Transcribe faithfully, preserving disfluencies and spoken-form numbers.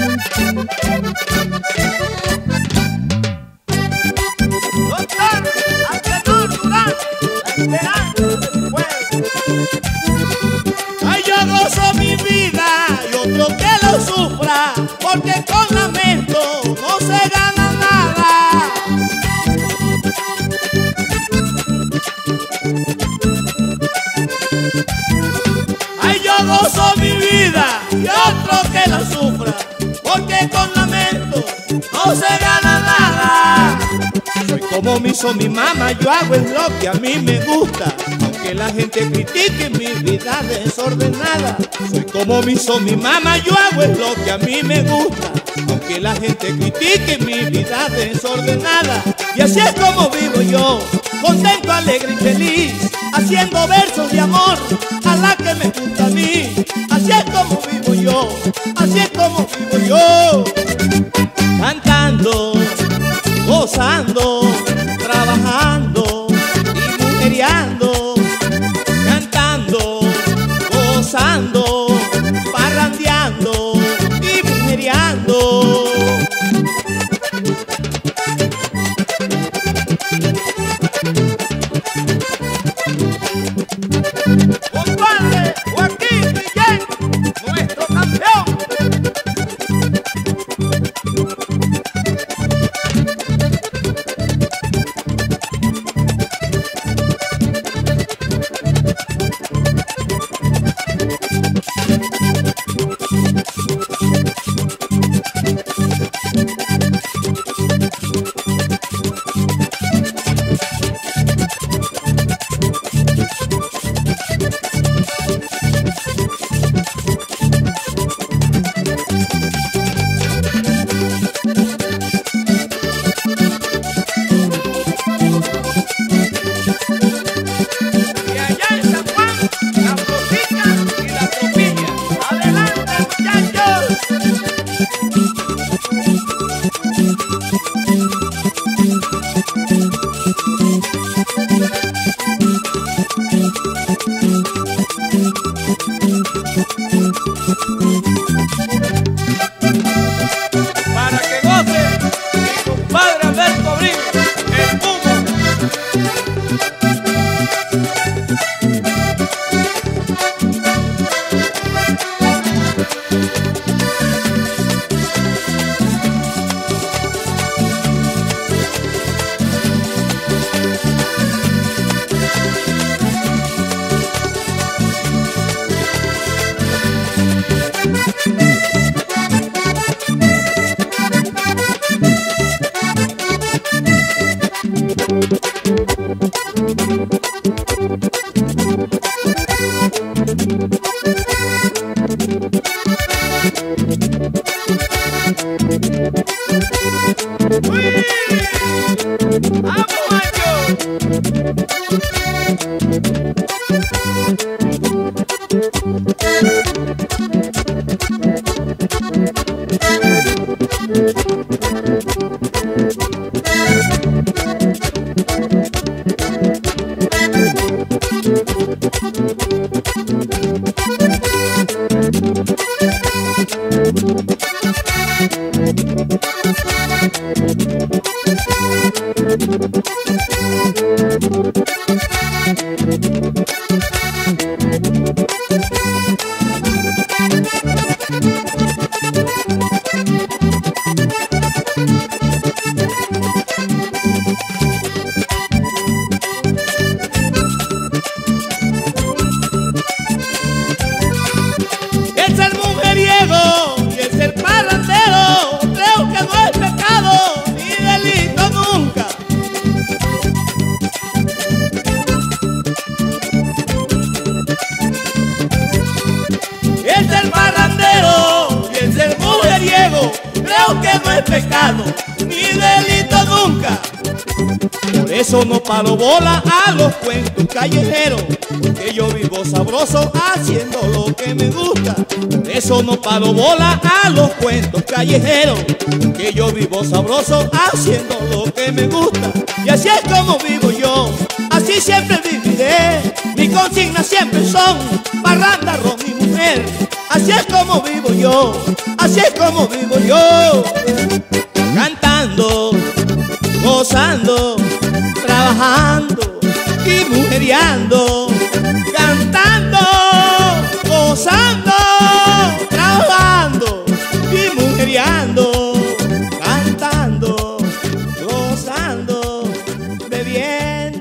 Ay, yo gozo mi vida y otro que lo sufra, porque con lamento no se gana nada. Ay, yo gozo mi vida y otro que la sufra, porque con lamento no se gana nada. Soy como me hizo mi mamá, yo hago es lo que a mí me gusta, aunque la gente critique mi vida desordenada. Soy como me hizo mi mamá, yo hago es lo que a mí me gusta, aunque la gente critique mi vida desordenada. Y así es como vivo yo, contento, alegre y feliz, haciendo versos de amor a la que me gusta a mí. Así es como vivo yo, así es como vivo yo, cantando, gozando, trabajando y mujeriando, cantando, gozando, parrandeando y mujeriando. Compadre Joaquín Guillén, nuestro campeón. Para que goce mi compadre Alberto Brin, el Pumo. ¡Uy! ¡Vamos, El ser mujeriego y el ser parrandero, creo que no es pecado ni delito nunca. El ser parrandero y el ser mujeriego, creo que no es pecado ni delito nunca. Por eso no paro bola a los cuentos callejeros, porque yo vivo sabroso haciendo lo que me gusta. Por eso no paro bola a los cuentos callejeros, porque yo vivo sabroso haciendo lo que me gusta. Y así es como vivo yo, así siempre viviré. Mis consignas siempre son parranda, ron y mujer. así es como vivo yo, así es como vivo yo. Cantando, gozando, trabajando y mujeriando. Cantando, gozando, trabajando y mujeriando. Cantando, gozando, bebiendo.